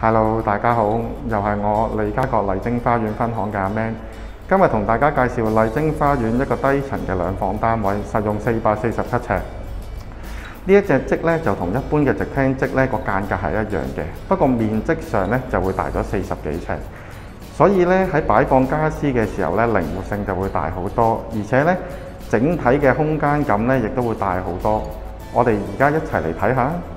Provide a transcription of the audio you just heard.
Hello， 大家好，又係我利嘉閣麗晶花園分行嘅阿 Man。今日同大家介紹麗晶花園一個低層嘅兩房單位，實用447尺。呢一隻積咧就同一般嘅直廳積咧個間隔係一樣嘅，不過面積上咧就會大咗40幾尺，所以咧喺擺放家私嘅時候咧靈活性就會大好多，而且咧整體嘅空間感咧亦都會大好多。我哋而家一齊嚟睇下。